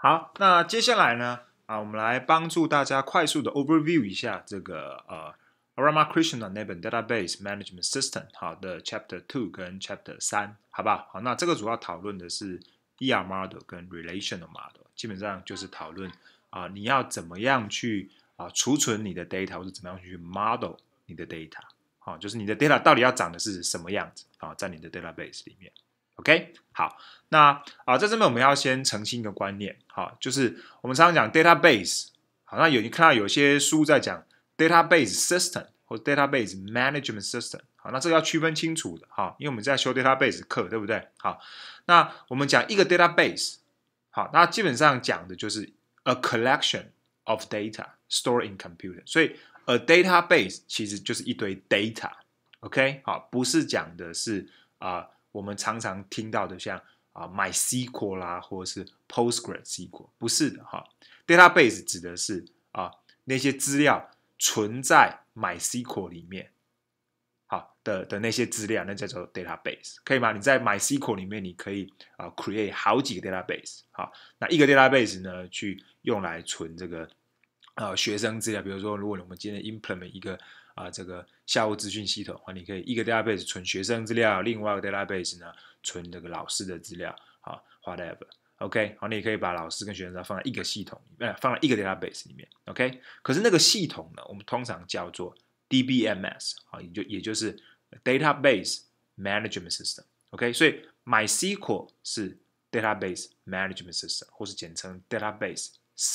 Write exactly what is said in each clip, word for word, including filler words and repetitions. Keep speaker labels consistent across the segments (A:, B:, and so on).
A: 好，那接下来呢，啊，我们来帮助大家快速的 overview 一下这个呃 Ramakrishna 那本 Database Management System 好的 Chapter Two 跟 Chapter 三，好不好？好，那这个主要讨论的是 E R Model 跟 Relational Model， 基本上就是讨论啊，你要怎么样去啊储存你的 data， 或者怎么样去 model 你的 data， 好，就是你的 data 到底要长的是什么样子啊，在你的 database 里面。OK， 好，那啊，在这边我们要先澄清一个观念，好，就是我们常常讲 database， 好，那有你看到有些书在讲 database system 或 database management system， 好，那这个要区分清楚的，哈，因为我们在修 database 课，对不对？好，那我们讲一个 database， 好，那基本上讲的就是 a collection of data stored in computer， 所以 a database 其实就是一堆 data，OK， 好，不是讲的是啊。呃我们常常听到的像啊 MySQL 啦，或者是 PostgreSQL， 不是的哈。Database 指的是啊那些资料存在 MySQL 里面，好的的那些资料，那叫做 database， 可以吗？你在 MySQL 里面，你可以啊 create 好几个 database， 好，那一个 database 呢，去用来存这个呃学生资料，比如说，如果我们今天 implement 一个啊、呃，这个校务资讯系统，你可以一个 database 存学生资料，另外一个 database 呢存这个老师的资料，好 ，whatever，OK， 好，你也可以把老师跟学生资料放在一个系统里面，放在一个 database 里面 ，OK。可是那个系统呢，我们通常叫做 D B M S， 好，也就也就是 Database Management System，OK， 所以 MySQL 是 Database Management System， 或是简称 Database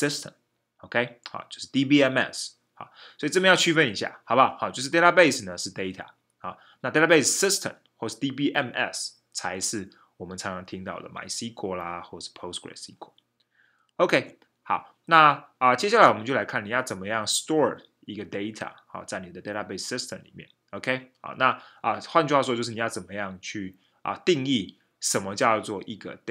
A: System，OK， 好，就是 D B M S。好，所以这边要区分一下，好不好？好，就是 database 呢是 data， 好，那 database system 或是 D B M S 才是我们常常听到的 MySQL 啦，或是 PostgreSQL。OK， 好，那啊、呃，接下来我们就来看你要怎么样 store 一个 data， 好，在你的 database system 里面。OK， 好，那啊、呃，换句话说就是你要怎么样去啊、呃、定义什么叫做一个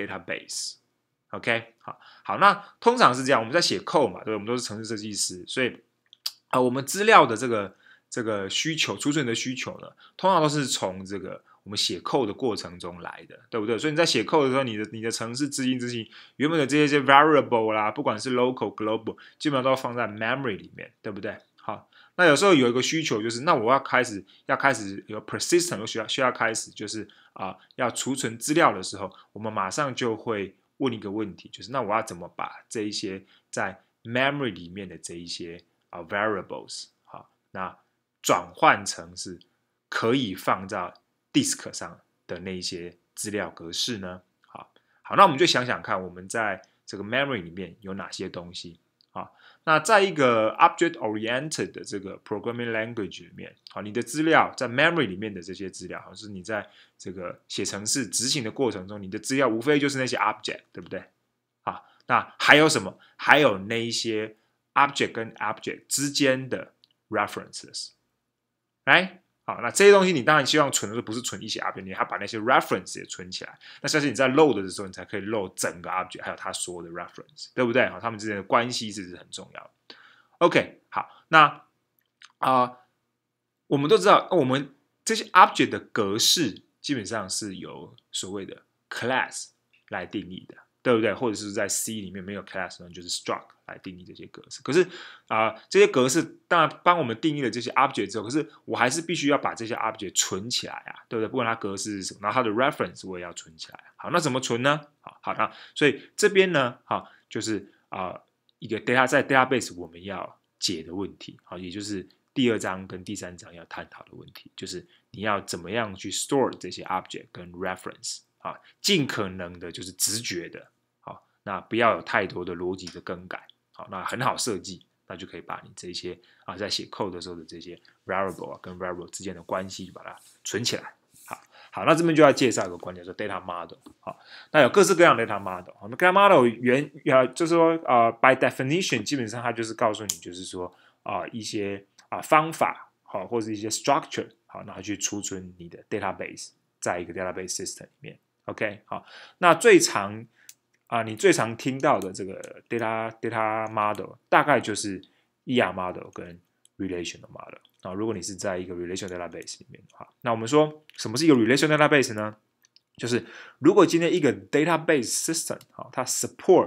A: database。OK， 好，好，那通常是这样，我们在写 code 嘛，对，我们都是程式设计师，所以啊、呃，我们资料的这个这个需求，储存的需求呢，通常都是从这个我们写 code 的过程中来的，对不对？所以你在写 code 的时候，你的你的程式执行执行原本的这些 variable 啦，不管是 local、global， 基本上都要放在 memory 里面，对不对？好，那有时候有一个需求就是，那我要开始要开始有 persistent， 需要需要开始就是啊、呃，要储存资料的时候，我们马上就会问一个问题，就是那我要怎么把这一些在 memory 里面的这一些啊、uh, variables， 好，那转换成是可以放在 disk 上的那些资料格式呢？好，好，那我们就想想看，我们在这个 memory 里面有哪些东西？好，那在一个 object-oriented 的这个 programming language 里面，好，你的资料在 memory 里面的这些资料，好，是你在这个写程式执行的过程中，你的资料无非就是那些 object， 对不对？好，那还有什么？还有那一些object 跟 object 之间的 references， right？ 好，那这些东西你当然希望存的不是存一些 object， 你还把那些 reference 也存起来。那相信你在 load 的时候，你才可以 load 整个 object， 还有它所有的 reference， 对不对？好，它们之间的关系是很重要的。OK， 好，那啊、呃，我们都知道，我们这些 object 的格式基本上是由所谓的 class 来定义的。对不对？或者是在 C 里面没有 class 呢，就是 struct 来定义这些格式。可是啊、呃，这些格式当然帮我们定义了这些 object 之后，可是我还是必须要把这些 object 存起来啊，对不对？不管它格式是什么，然后它的 reference 我也要存起来。好，那怎么存呢？好，好，那所以这边呢，好，就是啊、呃、一个 data 在 database 我们要解的问题，好，也就是第二章跟第三章要探讨的问题，就是你要怎么样去 store 这些 object 跟 reference。啊，尽可能的就是直觉的，好，那不要有太多的逻辑的更改，好，那很好设计，那就可以把你这些啊在写 code 的时候的这些 variable 啊跟 variable 之间的关系就把它存起来，好，好，那这边就要介绍一个观点，叫 data model， 好，那有各式各样的 data model， 好，那 data model 原呃就是说呃 by definition 基本上它就是告诉你就是说啊、呃、一些啊、呃、方法，好，或者一些 structure， 好，然后去储存你的 database 在一个 database system 里面。OK， 好，那最常啊、呃，你最常听到的这个 data data model 大概就是 E R model 跟 relational model 啊。如果你是在一个 relational database 里面的话，那我们说什么是一个 relational database 呢？就是如果今天一个 database system 好，它 support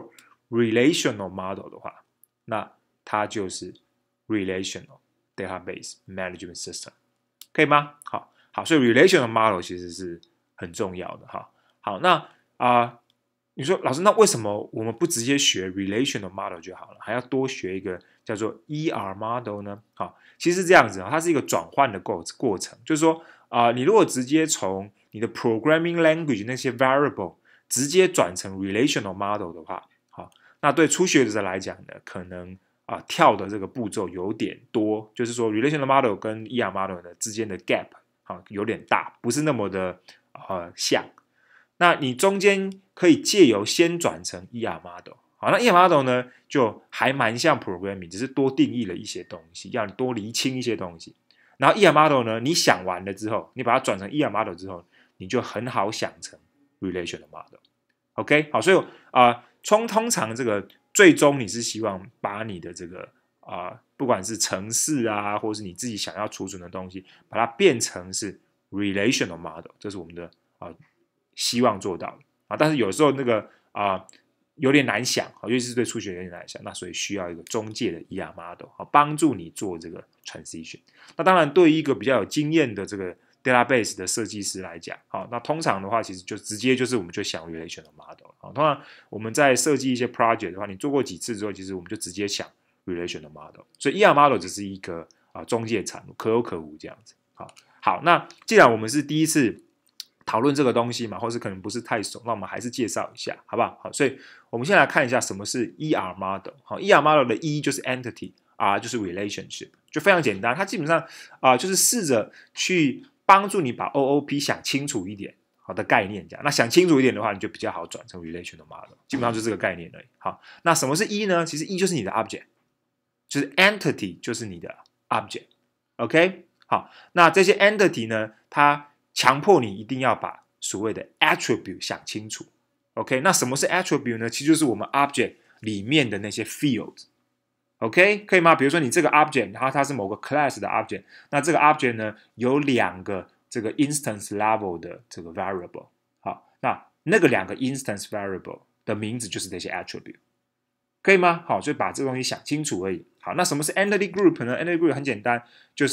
A: relational model 的话，那它就是 relational database management system， 可以吗？好，好，所以 relational model 其实是很重要的哈。好，那啊、呃，你说老师，那为什么我们不直接学 relational model 就好了，还要多学一个叫做 E R model 呢？好，其实这样子啊，它是一个转换的过过程，就是说啊、呃，你如果直接从你的 programming language 那些 variable 直接转成 relational model 的话，好，那对初学者来讲呢，可能啊、呃、跳的这个步骤有点多，就是说 relational model 跟 E R model 呢之间的 gap 啊有点大，不是那么的呃像。那你中间可以借由先转成 E R model， 好，那 E R model 呢就还蛮像 programming， 只是多定义了一些东西，要你多厘清一些东西。然后 E R model 呢，你想完了之后，你把它转成 E R model 之后，你就很好想成 relational model。OK， 好，所以啊、呃，通通常这个最终你是希望把你的这个啊、呃，不管是程式啊，或是你自己想要储存的东西，把它变成是 relational model， 这是我们的啊。呃希望做到的啊，但是有时候那个啊、呃、有点难想，尤其是对初学有点难想，那所以需要一个中介的 E R model 啊，帮助你做这个 transition。那当然，对于一个比较有经验的这个 database 的设计师来讲，好，那通常的话，其实就直接就是我们就想 relational model 啊。通常我们在设计一些 project 的话，你做过几次之后，其实我们就直接想 relational model。所以 E R model 只是一个啊中介产物，可有可无这样子。好，好，那既然我们是第一次讨论这个东西嘛，或是可能不是太熟，那我们还是介绍一下，好不好？好，所以我们先来看一下什么是 E R model。好 ，E R model 的 E 就是 entity，R 就是 relationship， 就非常简单。它基本上啊、呃，就是试着去帮助你把 O O P 想清楚一点，好的概念这样。那想清楚一点的话，你就比较好转成 relational model， 基本上就是这个概念而已。好，那什么是 E 呢？其实 E 就是你的 object， 就是 entity 就是你的 object。OK， 好，那这些 entity 呢，它强迫你一定要把所谓的 attribute 想清楚 ，OK？ 那什么是 attribute 呢？其实就是我们 object 里面的那些 fields，OK？ 可以吗？比如说你这个 object， 它它是某个 class 的 object， 那这个 object 呢有两个这个 instance level 的这个 variable， 好，那那个两个 instance variable 的名字就是这些 attribute， 可以吗？好，所以把这个东西想清楚而已。好，那什么是 entity group 呢？ entity group 很简单，就是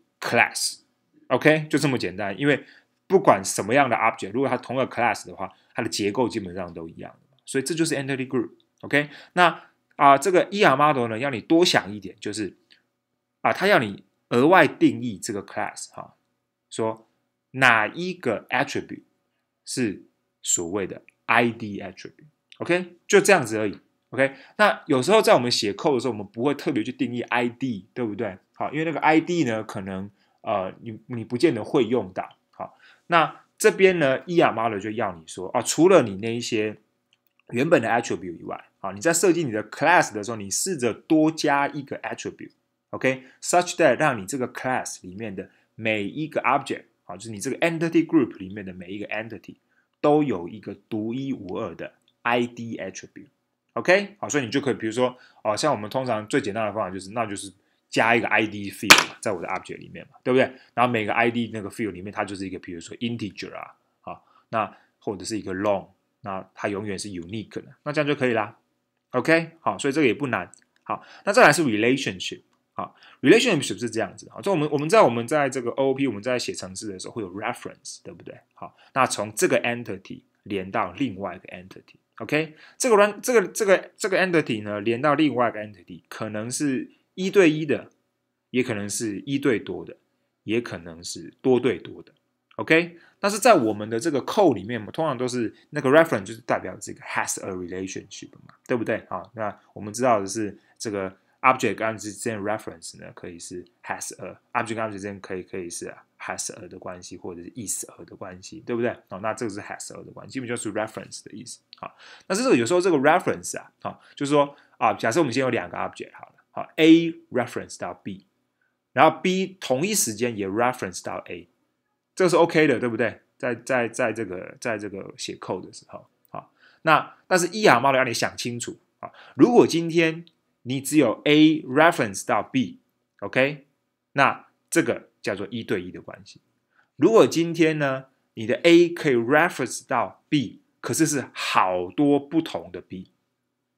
A: class。OK， 就这么简单，因为不管什么样的 object， 如果它同一个 class 的话，它的结构基本上都一样的，所以这就是 entity group。OK， 那啊、呃，这个 E R model 呢，要你多想一点，就是啊，它要你额外定义这个 class 哈，说哪一个 attribute 是所谓的 I D attribute。OK， 就这样子而已。OK， 那有时候在我们写 code 的时候，我们不会特别去定义 I D， 对不对？好，因为那个 I D 呢，可能呃，你你不见得会用到。好，那这边呢 ，E R model 就要你说啊，除了你那一些原本的 attribute 以外，啊，你在设计你的 class 的时候，你试着多加一个 attribute，OK，such that 让你这个 class 里面的每一个 object， 啊，就是你这个 entity group 里面的每一个 entity 都有一个独一无二的 I D attribute。OK， 好，所以你就可以，比如说，哦，像我们通常最简单的方法就是，那就是加一个 I D field 嘛，在我的 object 里面嘛，对不对？然后每个 I D 那个 field 里面，它就是一个，比如说 integer 啊，好，那或者是一个 long， 那它永远是 unique 的，那这样就可以啦。OK， 好，所以这个也不难。好，那再来是 relationship， 好 ，relationship 是这样子，好，就我们我们知道我们在这个 O O P 我们在写程式的时候会有 reference， 对不对？好，那从这个 entity 连到另外一个 entity。OK， 这个 run 这个这个这个 entity 呢，连到另外一个 entity， 可能是一对一的，也可能是一对多的，也可能是多对多的。OK， 但是在我们的这个 code 里面，我们通常都是那个 reference 就是代表这个 has a relationship 嘛，对不对？好，那我们知道的是这个 object 跟 object 之间的 reference 呢，可以是 has a object 跟 object 之间可以可以是 has a 的关系，或者是 is a 的关系，对不对？好，那这个是 has a 的关系，基本就是 reference 的意思。好，但是这个有时候这个 reference 啊，好，就是说啊，假设我们先有两个 object 好了，好 A reference 到 B， 然后 B 同一时间也 reference 到 A， 这个是 OK 的，对不对？在在在这个在这个写 code 的时候，好，那但是 E R model 要你想清楚啊，如果今天你只有 A reference 到 B，OK， 那这个叫做一对一的关系。如果今天呢，你的 A 可以 reference 到 B， 可是是好多不同的 B，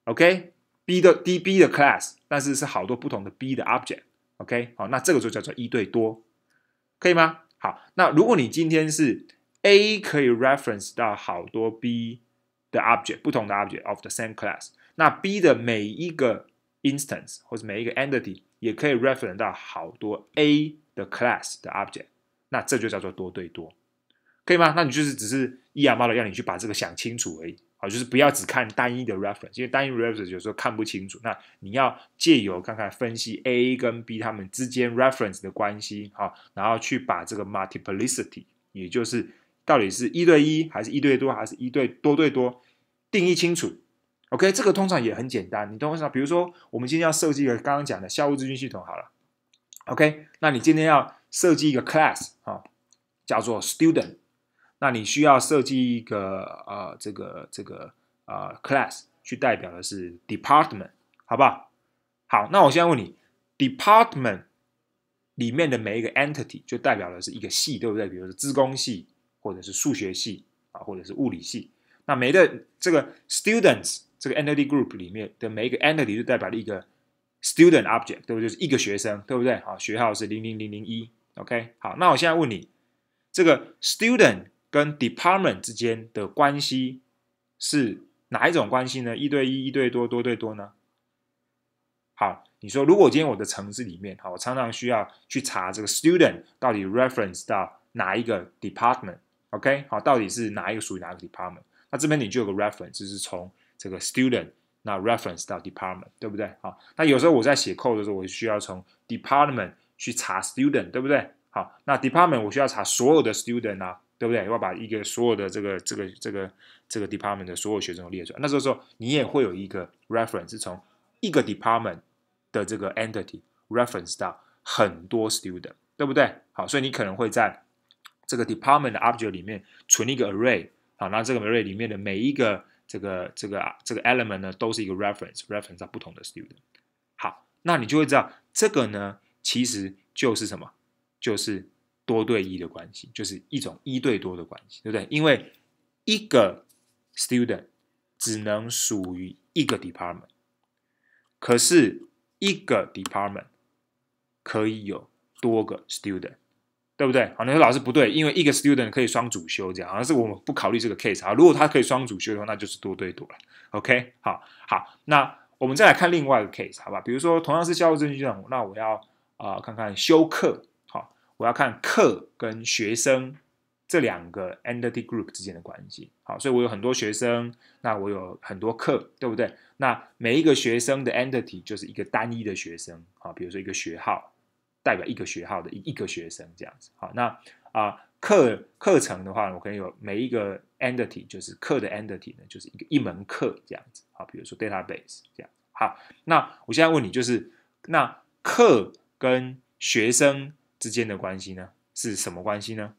A: ，OK，B 的 D B 的 class， 但是是好多不同的 B 的 object，OK， 好，那这个就叫做一对多，可以吗？好，那如果你今天是 A 可以 reference 到好多 B 的 object， 不同的 object of the same class， 那 B 的每一个 instance 或者每一个 entity 也可以 reference 到好多 A 的 class 的 object， 那这就叫做多对多，可以吗？那你就是只是 E R model 要你去把这个想清楚而已，好，就是不要只看单一的 reference， 因为单一 reference 有时候看不清楚，那你要借由看看分析 A 跟 B 他们之间 reference 的关系，好，然后去把这个 multiplicity， 也就是到底是一对一还是一对多还是一对多对多定义清楚。OK， 这个通常也很简单，你懂我意思吗？比如说我们今天要设计一个刚刚讲的校务资讯系统好了 ，OK， 那你今天要设计一个 class 啊，叫做 student， 那你需要设计一个呃这个这个呃 class 去代表的是 department， 好不好？好，那我现在问你 ，department 里面的每一个 entity 就代表的是一个系，对不对？比如说资工系，或者是数学系啊，或者是物理系。那每一个这个 students 这个 entity group 里面的每一个 entity 就代表了一个 student object， 对不对？就是一个学生，对不对？好，学号是零零零零一 ，OK。好，那我现在问你，这个 student 跟 department 之间的关系是哪一种关系呢？一对一、一对多、多对多呢？好，你说如果今天我的程式里面，好，我常常需要去查这个 student 到底 reference 到哪一个 department，OK， 好，到底是哪一个属于哪个 department？ 那这边你就有个 reference， 就是从这个 student 那 reference 到 department， 对不对？好，那有时候我在写 code 的时候，我需要从 department 去查 student， 对不对？好，那 department 我需要查所有的 student 啊，对不对？我要把一个所有的这个这个这个这个 department 的所有学生都列出来。那这时候你也会有一个 reference 是从一个 department 的这个 entity reference 到很多 student， 对不对？好，所以你可能会在这个 department 的 object 里面存一个 array， 好，那这个 array 里面的每一个这个这个这个 element 呢，都是一个 reference reference 到不同的 student。好，那你就会知道这个呢，其实就是什么？就是多对一的关系，就是一种一对多的关系，对不对？因为一个 student 只能属于一个 department， 可是一个 department 可以有多个 student， 对不对？好，你说老师不对，因为一个 student 可以双主修，这样，但是我们不考虑这个 case。好，如果他可以双主修的话，那就是多对多了。OK， 好，好，那我们再来看另外一个 case， 好吧？比如说同样是校务资讯系统，那我要啊、呃、看看修课。我要看课跟学生这两个 entity group 之间的关系，好，所以我有很多学生，那我有很多课，对不对？那每一个学生的 entity 就是一个单一的学生，好，比如说一个学号代表一个学号的一个学生这样子，好，那啊、呃、课课程的话，我可能有每一个 entity 就是课的 entity 呢，就是一个一门课这样子，好，比如说 database 这样，好，那我现在问你，就是那课跟学生之间的关系呢是什么关系呢？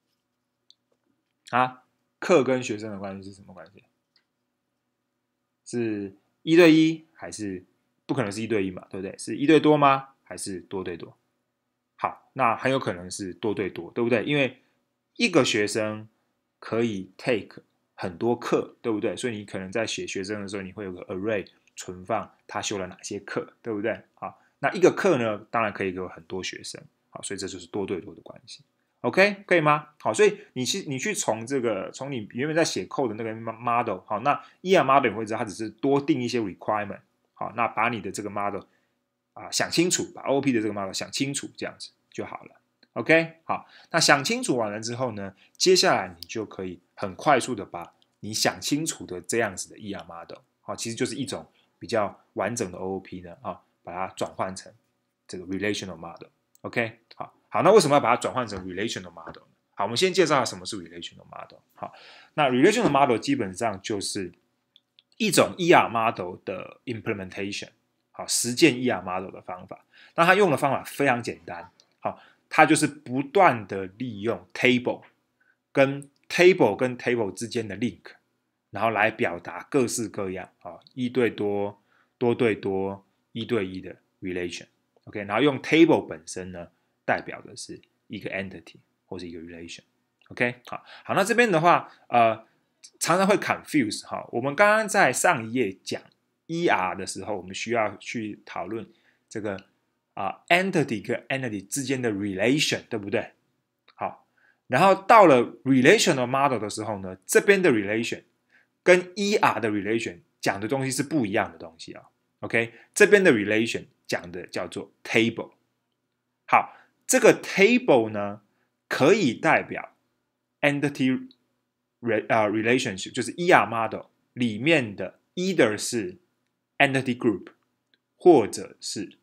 A: 啊，课跟学生的关系是什么关系？是一对一还是不可能是一对一嘛？对不对？是一对多吗？还是多对多？好，那很有可能是多对多，对不对？因为一个学生可以 take 很多课，对不对？所以你可能在写学生的时候，你会有个 array 存放他修了哪些课，对不对？好，那一个课呢，当然可以有很多学生。好，所以这就是多对多的关系 ，OK， 可以吗？好，所以你去你去从这个从你原本在写 code 的那个 model， 好，那 E R model 你会知道它只是多定一些 requirement， 好，那把你的这个 model 啊想清楚，把 O O P 的这个 model 想清楚，这样子就好了 ，OK， 好，那想清楚完了之后呢，接下来你就可以很快速的把你想清楚的这样子的 E R model， 好，其实就是一种比较完整的 O O P 呢，啊，把它转换成这个 relational model。OK， 好，好，那为什么要把它转换成 relational model 呢？好，我们先介绍什么是 relational model。好，那 relational model 基本上就是一种 E R model 的 implementation， 好，实践 E R model 的方法。那它用的方法非常简单，好，它就是不断的利用 table 跟 table 跟 table 之间的 link， 然后来表达各式各样啊一对多、多对多、一对一的 relation。OK， 然后用 table 本身呢，代表的是一个 entity 或是一个 relation。OK， 好，好，那这边的话，呃，常常会 confuse 哈。我们刚刚在上一页讲 E R 的时候，我们需要去讨论这个啊、呃、entity 跟 entity 之间的 relation， 对不对？好，然后到了 relational model 的时候呢，这边的 relation 跟 E R 的 relation 讲的东西是不一样的东西啊。OK， 这边的 relation 讲的叫做 table。好，这个 table 呢可以代表 entity relationship， 就是 E R model 里面的 either 是 entity group 或者是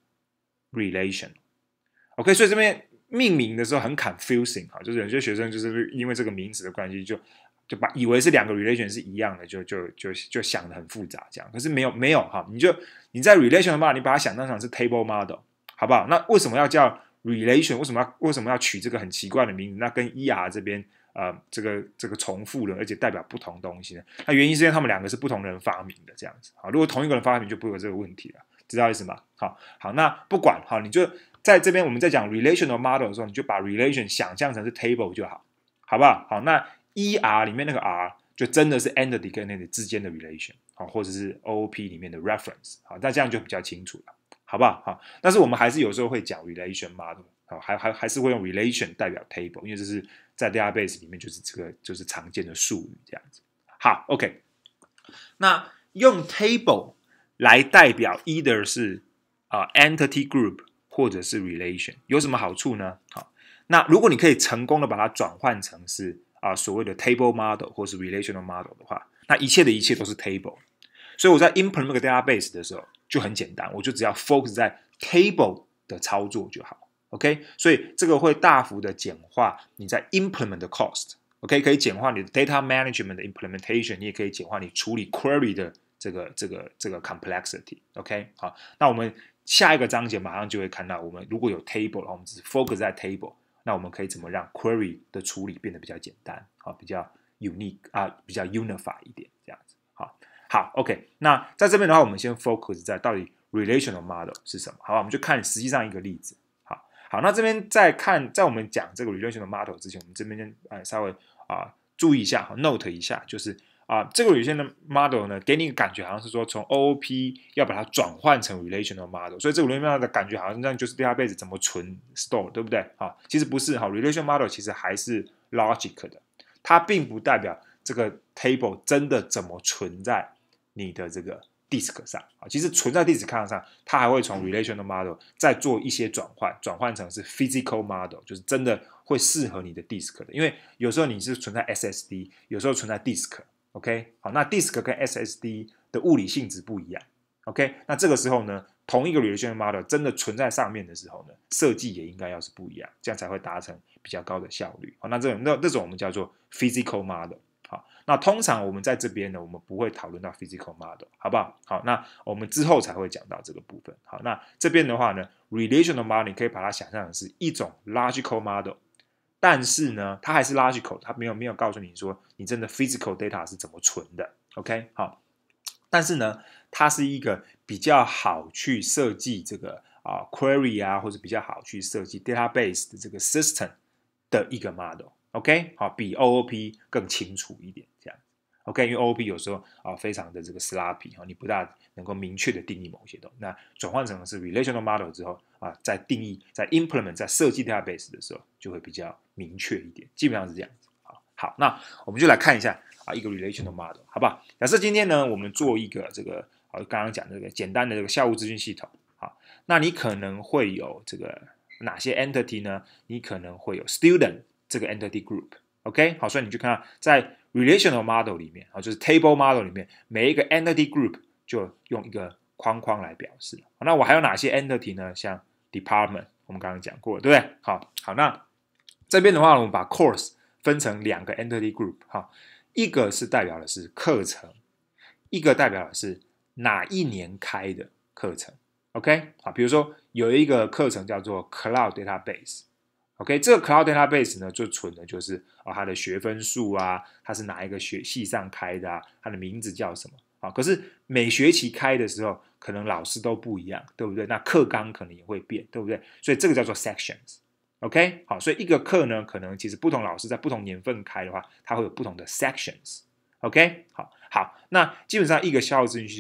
A: relation。OK， 所以这边命名的时候很 confusing 哈，就是有些学生就是因为这个名词的关系就。就把以为是两个 relation 是一样的，就就就就想得很复杂这样，可是没有没有哈，你就你在 relation model 你把它想当成是 table model， 好不好？那为什么要叫 relation？ 为什么要为什么要取这个很奇怪的名字？那跟 E R 这边呃这个这个重复了，而且代表不同东西呢？那原因是因为他们两个是不同人发明的这样子。好，如果同一个人发明就不会有这个问题了，知道意思吗？好，好，那不管好，你就在这边我们在讲 relational model 的时候，你就把 relation 想象成是 table 就好，好不好？好，那E R 里面那个 R 就真的是 entity 跟 entity 之间的 relation， 好，或者是 O O P 里面的 reference， 好，那这样就比较清楚了，好不好？好，但是我们还是有时候会讲 relation model， 好，还还还是会用 relation 代表 table， 因为这是在 database 里面就是这个就是常见的术语这样子。好 ，OK， 那用 table 来代表 either 是、呃、entity group 或者是 relation 有什么好处呢？好，那如果你可以成功的把它转换成是啊，所谓的 table model 或是 relational model 的话，那一切的一切都是 table。所以我在 implement 个 database 的时候就很简单，我就只要 focus 在 table 的操作就好。OK， 所以这个会大幅的简化你在 implement 的 cost。OK， 可以简化你的 data management 的 implementation， 你也可以简化你处理 query 的这个这个这个 complexity。OK， 好，那我们下一个章节马上就会看到，我们如果有 table， 然后我们只是 focus 在 table。那我们可以怎么让 query 的处理变得比较简单，好，比较 unique 啊，比较 unify 一点，这样子，好，好 ，OK。那在这边的话，我们先 focus 在到底 relational model 是什么，好吧？我们就看实际上一个例子，好，好。那这边在看，在我们讲这个 relational model 之前，我们这边先呃稍微啊注意一下 ，note 一下，就是。啊，这个 relational model 呢，给你一个感觉好像是说从 O O P 要把它转换成 relational model， 所以这个 relational model 的感觉好像这样就是 database 怎么存 store， 对不对？啊，其实不是哈 ，relational model 其实还是 logic 的，它并不代表这个 table 真的怎么存在你的这个 disk 上啊，其实存在 disk 上，它还会从 relational model 再做一些转换，转换成是 physical model， 就是真的会适合你的 disk 的，因为有时候你是存在 S S D， 有时候存在 disk。OK， 好，那 disk 跟 S S D 的物理性质不一样。OK， 那这个时候呢，同一个 relational model 真的存在上面的时候呢，设计也应该要是不一样，这样才会达成比较高的效率。好，那这种那这种我们叫做 physical model。好，那通常我们在这边呢，我们不会讨论到 physical model， 好不好？好，那我们之后才会讲到这个部分。好，那这边的话呢 ，relational model 你可以把它想象成是一种 logical model。但是呢，它还是 logical， 它没有没有告诉你说你真的 physical data 是怎么存的 ，OK， 好，但是呢，它是一个比较好去设计这个啊、呃、query 啊，或者比较好去设计 database 的这个 system 的一个 model，OK， 好，比 O O P 更清楚一点，这样 ，OK， 因为 O O P 有时候啊、呃、非常的这个 sloppy 哈，你不大能够明确的定义某些东西，那转换成是 relational model 之后啊，在定义在 implement 在设计 database 的时候就会比较明确一点，基本上是这样子。好，好，那我们就来看一下啊，一个 relational model， 好不好？假设今天呢，我们做一个这个，啊，刚刚讲这个简单的这个校务资讯系统，好，那你可能会有这个哪些 entity 呢？你可能会有 student 这个 entity group，OK， 好，所以你就看到在 relational model 里面，啊，就是 table model 里面，每一个 entity group 就用一个框框来表示。好，那我还有哪些 entity 呢？像 department， 我们刚刚讲过，对不对？好，好，那这边的话，我们把 course 分成两个 entity group， 哈，一个是代表的是课程，一个代表的是哪一年开的课程。OK， 好，比如说有一个课程叫做 Cloud Database。OK， 这个 Cloud Database 呢，就存的就是、哦、它的学分数啊，它是哪一个学系上开的啊，它的名字叫什么啊？可是每学期开的时候，可能老师都不一样，对不对？那课纲可能也会变，对不对？所以这个叫做 sections。OK， 好，所以一个课呢，可能其实不同老师在不同年份开的话，它会有不同的 sections。OK， 好，好，那基本上一个校务资讯系统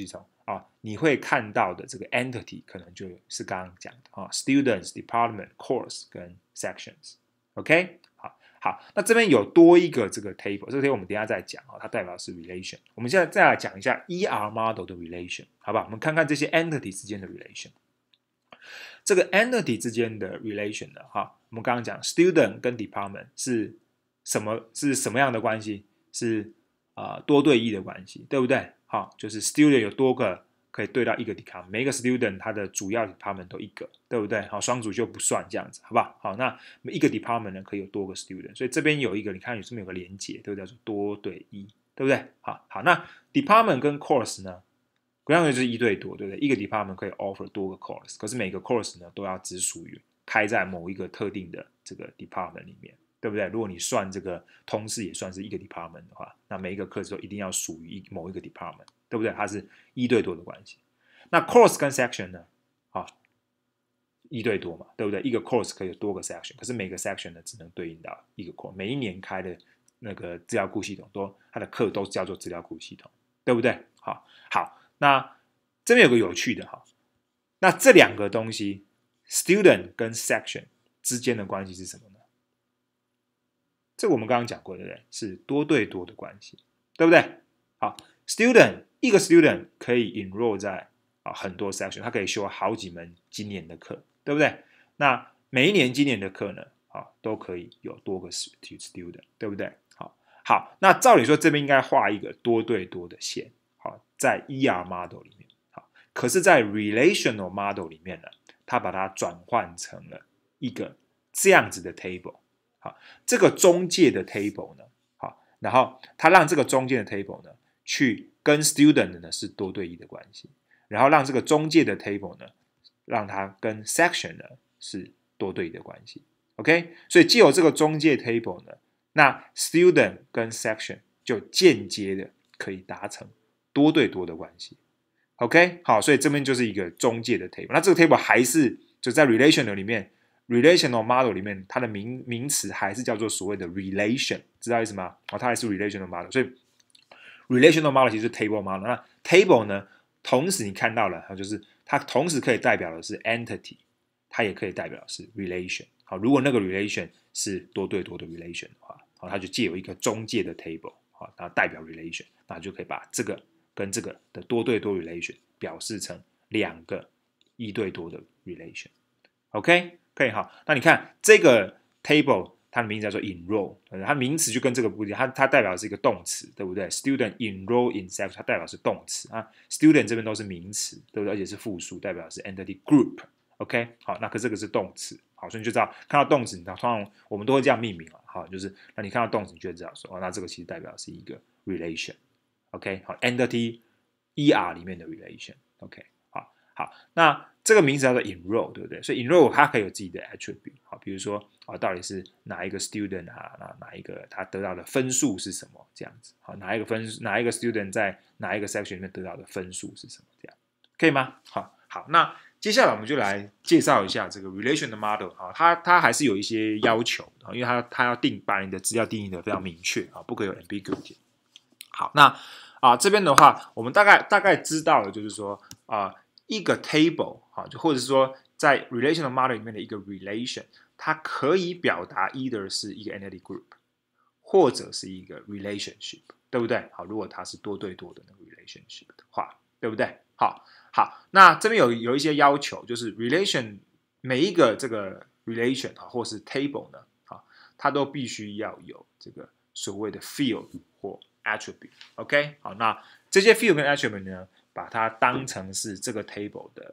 A: 啊，你会看到的这个 entity 可能就是刚刚讲的啊 ，students、department、course 跟 sections。OK， 好，好，那这边有多一个这个 table， 这个 table 我们等一下再讲啊，它代表的是 relation。我们现在再来讲一下 E R model 的 relation， 好吧？我们看看这些 entity 之间的 relation。这个 entity 之间的 relation 呢，哈，我们刚刚讲 student 跟 department 是什么？是什么样的关系？是啊、呃、多对一的关系，对不对？好，就是 student 有多个可以对到一个 department， 每一个 student 它的主要 department 都一个，对不对？好，双主就不算这样子，好不好？好，那每一个 department 呢可以有多个 student， 所以这边有一个，你看有这边有个连结，对不对？叫做多对一，对不对？好，好，那 department 跟 course 呢？同样的就是一对多，对不对？一个 department 可以 offer 多个 course， 可是每个 course 呢都要只属于开在某一个特定的这个 department 里面，对不对？如果你算这个通识也算是一个 department 的话，那每一个课都一定要属于某一个 department， 对不对？它是一对多的关系。那 course 跟 section 呢？啊，一对多嘛，对不对？一个 course 可以有多个 section， 可是每个 section 呢只能对应到一个 course。每一年开的那个资料库系统都它的课都叫做资料库系统，对不对？好，好。那这边有个有趣的哈，那这两个东西 student 跟 section 之间的关系是什么呢？这个我们刚刚讲过，对不对？是多对多的关系，对不对？好 ，student 一个 student 可以 enroll 在啊很多 section， 他可以修好几门今年的课，对不对？那每一年今年的课呢，啊都可以有多个 student， 对不对？好，好，那照理说这边应该画一个多对多的线。在 E R model 里面，好，可是，在 relational model 里面呢，它把它转换成了一个这样子的 table， 好，这个中介的 table 呢，好，然后它让这个中间的 table 呢，去跟 student 呢是多对一的关系，然后让这个中介的 table 呢，让它跟 section 呢是多对一的关系 ，OK， 所以既有这个中介 table 呢，那 student 跟 section 就间接的可以达成多对多的关系 ，OK， 好，所以这边就是一个中介的 table。那这个 table 还是就在 relational 里面 ，relational model 里面，它的名名词还是叫做所谓的 relation， 知道意思吗？哦，它还是 relational model。所以 relational model 其实是 table model。那 table 呢，同时你看到了，就是它同时可以代表的是 entity， 它也可以代表的是 relation。好，如果那个 relation 是多对多的 relation 的话，好，它就借有一个中介的 table， 好，它代表 relation， 那就可以把这个跟这个的多对多 relation 表示成两个一对多的 relation。OK， 可以好。那你看这个 table， 它的名字叫做 enroll， 它名词就跟这个不一样，它它代表的是一个动词，对不对 ？Student enroll in section， 它代表的是动词啊。Student 这边都是名词，对不对？而且是复数，代表的是 entity group。OK， 好，那可这个是动词，好，所以你就知道看到动词，你通常我们都会这样命名了，好，就是那你看到动词，你就知道说，哦，那这个其实代表的是一个 relation。OK， 好 ，entity E R 里面的 relation。OK， 好，好，那这个名词叫做 enroll， 对不对？所以 enroll 它可以有自己的 attribute， 好，比如说啊，到底是哪一个 student 啊，哪哪一个他得到的分数是什么这样子，好，哪一个分哪一个 student 在哪一个 section 里面得到的分数是什么这样，可以吗？好，好，那接下来我们就来介绍一下这个 relational model， 啊，它它还是有一些要求的，因为它它要定把你的资料定义的非常明确啊，不可以有 ambiguity。好，那啊这边的话，我们大概大概知道的就是说啊一个 table 啊，就或者是说在 relational model 里面的一个 relation， 它可以表达 either 是一个 entity group， 或者是一个 relationship， 对不对？好，如果它是多对多的那个 relationship 的话，对不对？好，好，那这边有有一些要求，就是 relation 每一个这个 relation 啊，或是 table 呢，啊，它都必须要有这个所谓的 field 或 attribute。OK， 好，那这些 field 跟 attribute 呢，把它当成是这个 table 的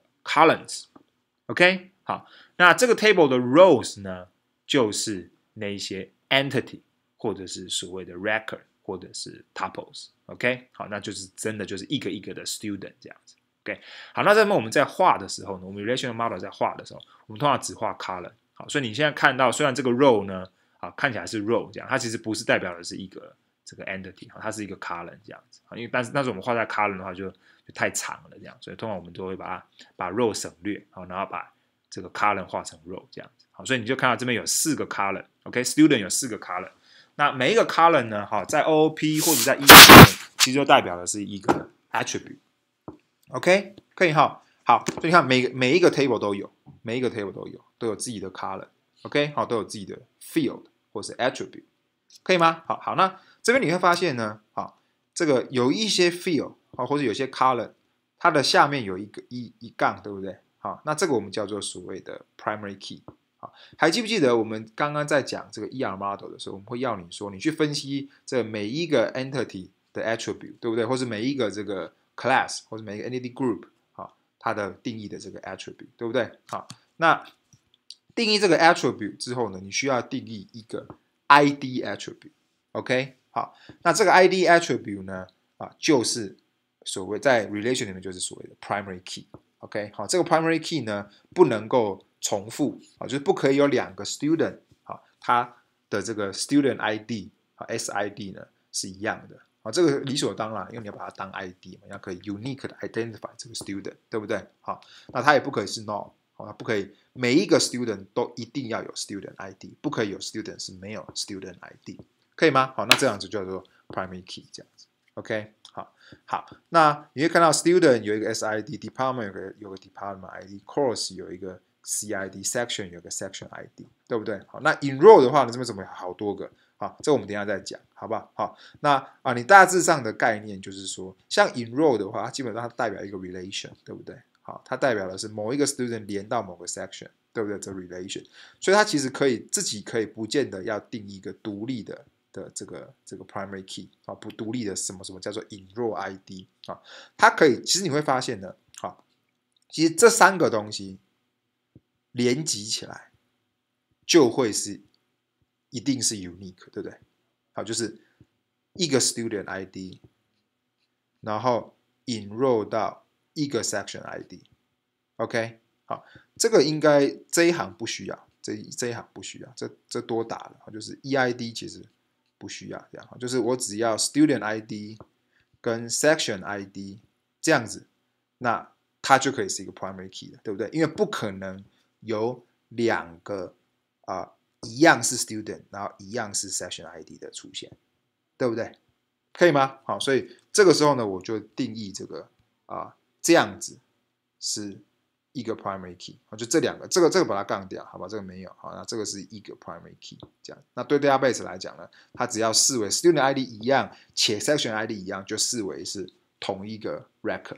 A: columns。OK， 好，那这个 table 的 rows 呢，就是那些 entity 或者是所谓的 record 或者是 tuples。OK， 好，那就是真的就是一个一个的 student 这样子。OK， 好，那这边我们在画的时候呢，我们 relational model 在画的时候，我们通常只画 column。好，所以你现在看到，虽然这个 row 呢，啊，看起来是 row 这样，它其实不是代表的是一个这个 entity， 它是一个 column 这样子。因为但是但是我们画在 column 的话就就太长了这样，所以通常我们都会把它把 row 省略，好，然后把这个 column 画成 row 这样子。好，所以你就看到这边有四个 column。OK，student 有四个 column。那每一个 column 呢，好，在 O O P 或者在 E 里面，其实就代表的是一个 attribute。 OK， 可以哈。好，所以你看每每一个 table 都有，每一个 table 都有，都有自己的 color。OK， 好，都有自己的 field 或是 attribute， 可以吗？好好，那这边你会发现呢，好，这个有一些 field 啊，或者有些 color， 它的下面有一个一一杠，对不对？好，那这个我们叫做所谓的 primary key。好，还记不记得我们刚刚在讲这个 E R model 的时候，我们会要你说，你去分析这每一个 entity 的 attribute， 对不对？或是每一个这个 class 或者每一个 entity group， 好，它的定义的这个 attribute， 对不对？好，那定义这个 attribute 之后呢，你需要定义一个 I D attribute。OK， 好，那这个 I D attribute 呢，啊，就是所谓在 relation 里面就是所谓的 primary key。OK， 好，这个 primary key 呢不能够重复啊，就是不可以有两个 student 啊，它的这个 student I D 啊 S I D 呢是一样的啊，这个理所当然，因为你要把它当 I D 嘛，你要可以 unique 的 identify 这个 student， 对不对？好，那它也不可以是 null， 好，它不可以每一个 student 都一定要有 student I D， 不可以有 student 是没有 student I D， 可以吗？好，那这样子就叫做 primary key 这样子。OK， 好，好，那你会看到 student 有一个 S I D，department 有个有个 department I D，course 有一个 C I D，section 有个 section I D， 对不对？好，那 enroll 的话呢，这边怎么有好多个？好，这我们等一下再讲，好不好？好，那啊，你大致上的概念就是说，像 enroll 的话，它基本上它代表一个 relation， 对不对？好，它代表的是某一个 student 连到某个 section， 对不对？这 relation， 所以它其实可以自己可以不见得要定一个独立的。的这个这个 primary key 啊，不独立的什么什么叫做 enroll I D 啊，它可以，其实你会发现呢，好，其实这三个东西连集起来就会是一定是 unique， 对不对？好，就是一个 student I D， 然后 enroll 到一个 section I D，OK， 好，这个应该这一行不需要，这这一行不需要，这这多打了，就是 E I D 其实。不需要这样，就是我只要 student I D 跟 section I D 这样子，那它就可以是一个 primary key 的，对不对？因为不可能有两个啊、呃、一样是 student， 然后一样是 section I D 的出现，对不对？可以吗？好，所以这个时候呢，我就定义这个啊、呃、这样子是。一个 primary key， 就这两个，这个这个把它杠掉，好吧？这个没有，好，那这个是一个 primary key， 这样。那对 database 来讲呢，它只要视为 student I D 一样，且 section I D 一样，就视为是同一个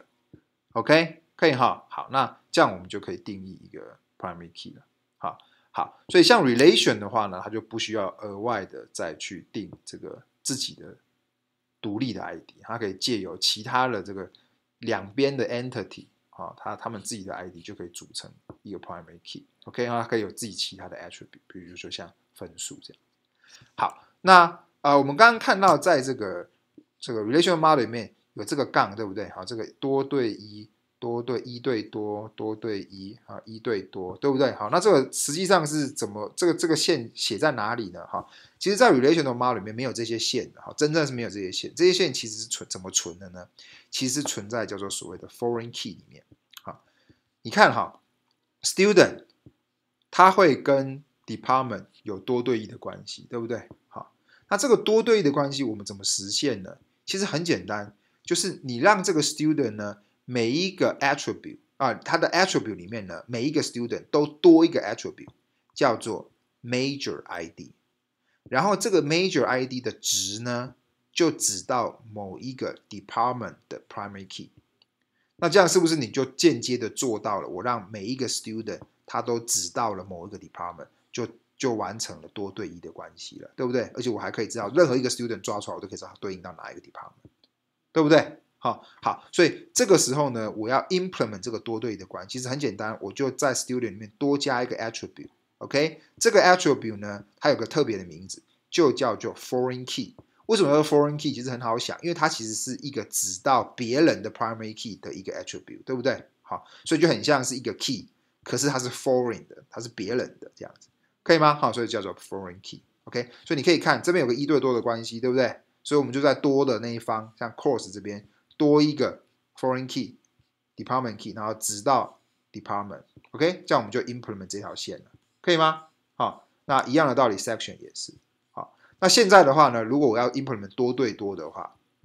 A: record。OK， 可以哈。好，那这样我们就可以定义一个 primary key 了。好，好，所以像 relation 的话呢，它就不需要额外的再去定这个自己的独立的 I D， 它可以借由其他的这个两边的 entity。啊，它他们自己的 I D 就可以组成一个 primary key，OK， 然后它可以有自己其他的 attribute， 比如说像分数这样。好，那呃，我们刚刚看到在这个这个 relational model 里面有这个杠，对不对？好，这个多对一、多对一对多、多对一啊，一对多，对不对？好，那这个实际上是怎么这个这个线写在哪里呢？哈，其实，在 relational model 里面没有这些线的，哈，真正是没有这些线。这些线其实是存怎么存的呢？其实存在叫做所谓的 foreign key 里面。好，你看哈 ，student 它会跟 department 有多对一的关系，对不对？好，那这个多对一的关系我们怎么实现呢？其实很简单，就是你让这个 student 呢，每一个 attribute 啊，它的 attribute 里面呢，每一个 student 都多一个 attribute， 叫做 major I D， 然后这个 major I D 的值呢，就指到某一个 department 的 primary key。那这样是不是你就间接的做到了？我让每一个 student 他都指到了某一个 department， 就就完成了多对一的关系了，对不对？而且我还可以知道任何一个 student 抓出来，我都可以知道它对应到哪一个 department， 对不对？好，好，所以这个时候呢，我要 implement 这个多对一的关系，其实很简单，我就在 student 里面多加一个 attribute，OK， 这个 attribute 呢，它有个特别的名字，就叫做 foreign key。为什么叫 foreign key？ 其实很好想，因为它其实是一个指到别人的 primary key 的一个 attribute， 对不对？好，所以就很像是一个 key， 可是它是 foreign 的，它是别人的这样子，可以吗？好，所以叫做 foreign key。OK， 所以你可以看这边有个一对多的关系，对不对？所以我们就在多的那一方，像 course 这边多一个 foreign key、department key， 然后直到 department。OK， 这样我们就 implement 这条线了，可以吗？好，那一样的道理 ，section 也是。那现在的话呢，如果我要 implement 多对多的话，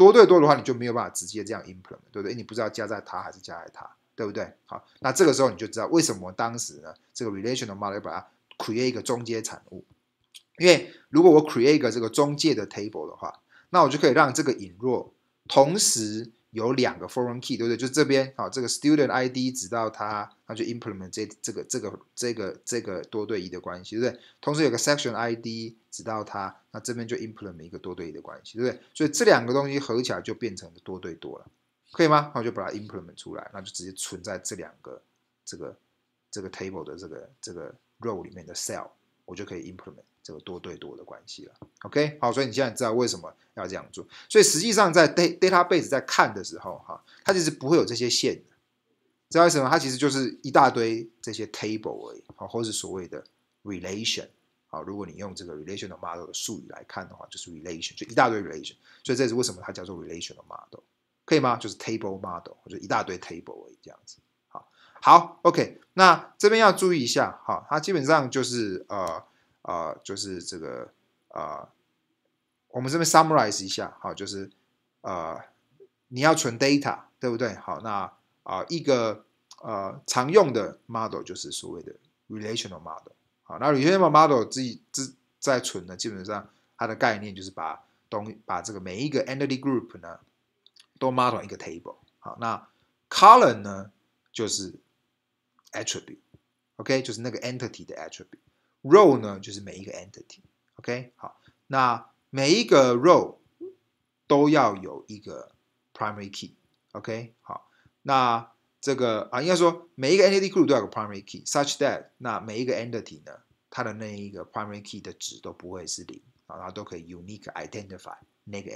B: 多对多的话，你就没有办法直接这样 implement， 对不对？你不知道加在它还是加在它，对不对？好，那这个时候你就知道为什么当时呢，这个 relational model 要把它 create 一个中介产物。因为如果我 create 一个这个中介的 table 的话，那我就可以让这个引入同时有两个 foreign key， 对不对？就这边好，这个 student I D 指到它，那就 implement 这这个这个这个这个多对一的关系，对不对？同时有个 section I D 指到它，那这边就 implement 一个多对一的关系，对不对？所以这两个东西合起来就变成了多对多了，可以吗？那我就把它 implement 出来，那就直接存在这两个这个这个 table 的这个这个 row 里面的 cell， 我就可以 implement 这个多对多的关系了。OK， 好，所以你现在知道为什么要这样做。所以实际上在 database 在看的时候，哈，它其实不会有这些线的，知道为什么？它其实就是一大堆这些 table 而已，好，或是所谓的 relation。好，如果你用这个 relational model 的术语来看的话，就是 relation， 就一大堆 relation。所以这是为什么它叫做 relational model， 可以吗？就是 table model， 就一大堆 table 而已，这样子。好，好 ，OK， 那这边要注意一下，哈，它基本上就是呃。呃，就是这个呃，我们这边 summarize 一下，好，就是呃，你要存 data， 对不对？好，那啊、呃、一个呃常用的 model 就是所谓的 relational model， 好，那 relational model 自己自在存呢，基本上它的概念就是把东把这个每一个 entity group 呢都 model 一个 table， 好，那 column 呢就是 attribute，OK，、okay? 就是那个 entity 的 attribute。row 呢就是每一个 entity，OK， 好，那每一个 row 都要有一个 primary key，OK， 好，那这个啊应该说每一个 entity group 都要有个 primary key，such that 那每一个 entity 呢，它的那一个 primary key 的值都不会是零，啊，然后都可以 unique identify 那个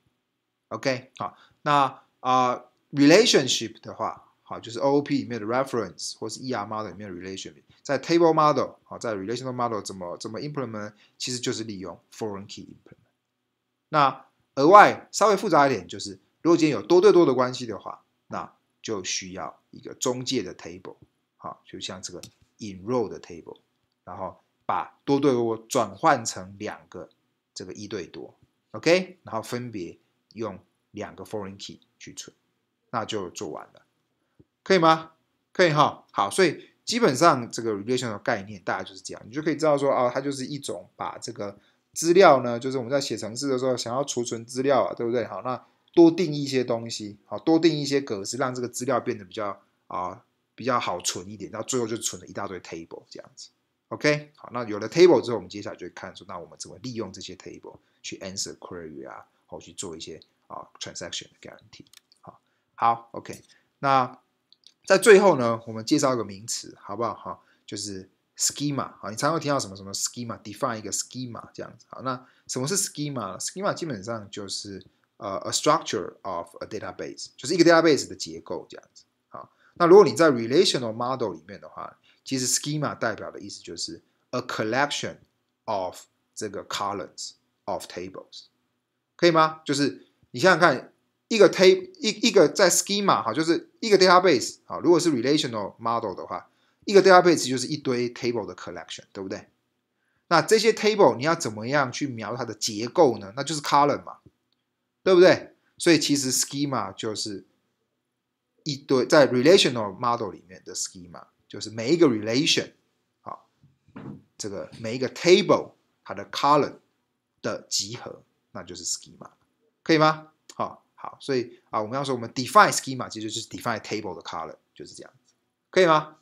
B: entity，OK， 好，那啊、呃、relationship 的话。好，就是 O O P 里面的 reference 或是 E R model 里面的 relation， 在 table model 好，在 relational model 怎么怎么 implement， 其实就是利用 foreign key implement。那额外稍微复杂一点，就是如果今天有多对多的关系的话，那就需要一个中介的 table， 好，就像这个 enroll 的 table， 然后把多对多转换成两个这个一对多 ，OK， 然后分别用两个 foreign key 去存，那就做完了。可以吗？可以哈。好，所以基本上这个 relational 的概念大概就是这样，你就可以知道说啊，它就是一种把这个资料呢，就是我们在写程式的时候想要储存资料啊，对不对？好，那多定义一些东西，好，多定义一些格式，让这个资料变得比较啊比较好存一点，然后最后就存了一大堆 table 这样子。OK， 好，那有了 table 之后，我们接下来就会看说，那我们怎么利用这些 table 去 answer query 啊，或去做一些啊 transaction 的 guarantee。好，好 ，OK， 那。在最后呢，我们介绍一个名词，好不好？好，就是 schema。好，你常常会听到什么什么 schema，define 一个 schema 这样子。好，那什么是 schema？schema 基本上就是呃 a structure of a database， 就是一个 database 的结构这样子。好，那如果你在 relational model 里面的话，其实 schema 代表的意思就是 a collection of 这个 columns of tables， 可以吗？就是你想想看。一个 table 一一个在 schema 好，就是一个 database 好，如果是 relational model 的话，一个 database 就是一堆 table 的 collection， 对不对？那这些 table 你要怎么样去描它的结构呢？那就是 column 嘛，对不对？所以其实 schema 就是一堆在 relational model 里面的 schema， 就是每一个 relation 好，这个每一个 table 它的 column 的集合，那就是 schema， 可以吗？好。好，所以啊，我们要说我们 define schema 其实就是 define table 的 column， 就是这样子，可以吗？